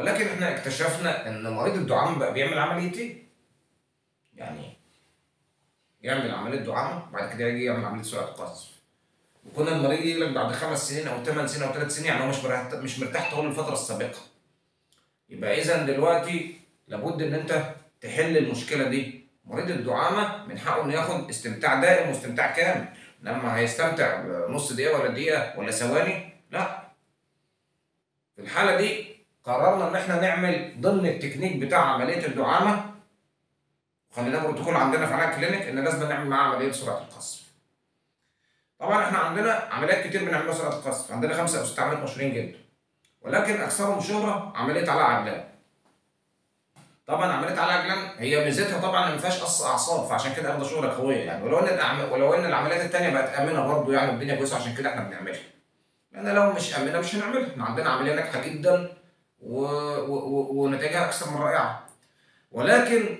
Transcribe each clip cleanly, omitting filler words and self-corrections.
ولكن احنا اكتشفنا ان مريض الدعامه بقى بيعمل عمليتين. يعني يعمل عمليه دعامه وبعد كده يجي يعمل عمليه سرعه قذف. وكنا المريض يجي لك بعد 5 سنين او 8 سنين او 3 سنين، يعني هو مش مرتاح طول الفتره السابقه. يبقى اذا دلوقتي لابد ان انت تحل المشكله دي. مريض الدعامه من حقه انه ياخد استمتاع دائم واستمتاع كامل. لما هيستمتع نص دقيقه ولا دقيقه ولا ثواني، لا. في الحاله دي قررنا ان احنا نعمل ضمن التكنيك بتاع عمليه الدعامه، وخلينا بروتوكول عندنا في علاج كلينيك ان لازم نعمل معاه عمليه سرعه القذف. طبعا احنا عندنا عمليات كتير بنعملها سرعه القذف، عندنا 5 أو 6 عمليات مشهورين جدا، ولكن اكثرهم شهره عمليه علاء عجلان. طبعا عمليه علاء عجلان هي ميزتها طبعا ان ما فيهاش قص اعصاب، فعشان كده واخده شهره قويه يعني، ولو ان العمليات الثانيه بقت امنه برضه يعني الدنيا كويسه، عشان كده احنا بنعملها. لان لو مش امنه مش هنعملها. احنا عندنا عمليه ناجحه جدا ونتائجها اكثر من رائعه. ولكن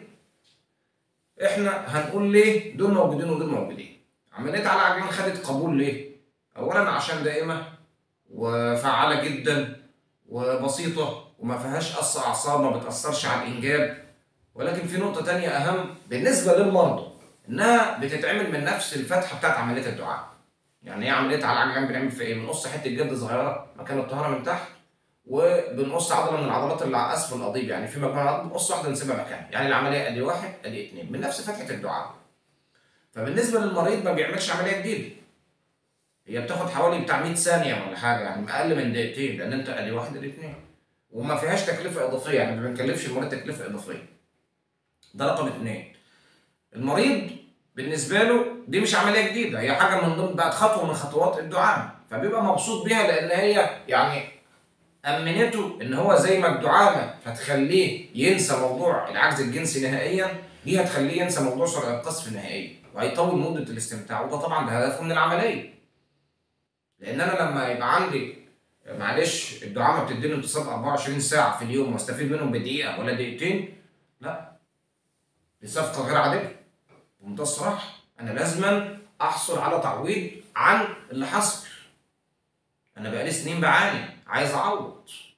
احنا هنقول ليه دول موجودين ودول موجودين. عمليه علاء عجلان خدت قبول ليه؟ اولا عشان دائمه وفعاله جدا وبسيطه وما فيهاش قص اعصاب، ما بتاثرش على الانجاب. ولكن في نقطه ثانيه اهم بالنسبه للمرضى، انها بتتعمل من نفس الفتحه بتاعت عمليه الدعامه. يعني ايه عمليه علاء عجلان؟ بنعمل في ايه؟ بنقص حته جلد صغيره مكان الطهاره من تحت، وبنقص عضله من العضلات اللي على اسفل القضيب، يعني في مجموعه عضلات بنقص واحده نسيبها مكانها، يعني العمليه ادي واحد ادي اثنين من نفس فتحه الدعامه. فبالنسبه للمريض ما بيعملش عمليه جديده، هي بتاخد حوالي بتاع 100 ثانيه ولا حاجه، يعني اقل من دقيقتين، لان انت ادي واحد ادي اثنين، وما فيهاش تكلفه اضافيه، يعني ما بنكلفش المريض تكلفه اضافيه. ده رقم اثنين. المريض بالنسبه له دي مش عمليه جديده، هي حاجه من ضمن بقت خطوه من خطوات الدعامه، فبيبقى مبسوط بيها لان هي يعني امنته ان هو زي ما الدعامه هتخليه ينسى موضوع العجز الجنسي نهائيا، دي هتخليه ينسى موضوع سرعه القذف نهائيا، وهيطول مده الاستمتاع، وده طبعا ده هدفه من العمليه. لان انا لما يبقى عندي معلش الدعامه بتديني انتصاب 24 ساعه في اليوم واستفيد منهم بدقيقه ولا دقيقتين، لا، دي صفقه غير عادله. بمنتهى الصراحه انا لازما احصل على تعويض عن اللي حصل. انا بقالي سنين بعاني، عايز اعوض.